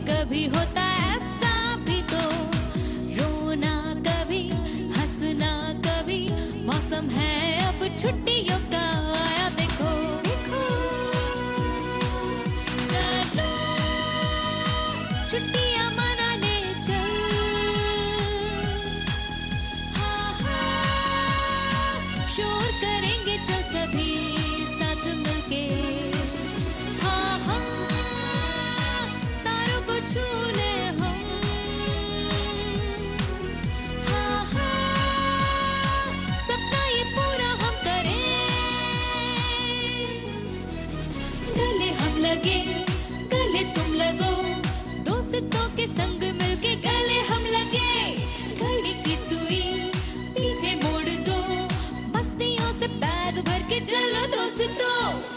कभी होता ऐसा भी तो, रोना कभी हंसना कभी, मौसम है अब छुट्टियों का आया देखो देखो। चलो छुट्टियां मनाने चल, हाँ हाँ शोर करेंगे चल सभी साथ मिलके, हाँ हाँ तारों को छू ले हम, हाँ हाँ सपना ये पूरा हम करें। गले हम लगे गले तुम लगो, दोस्तों के संग मिलके गले हम लगे, घड़ी की सुई पीछे मोड़ दो, मस्तियों से बैग भर के चलो दोस्तों।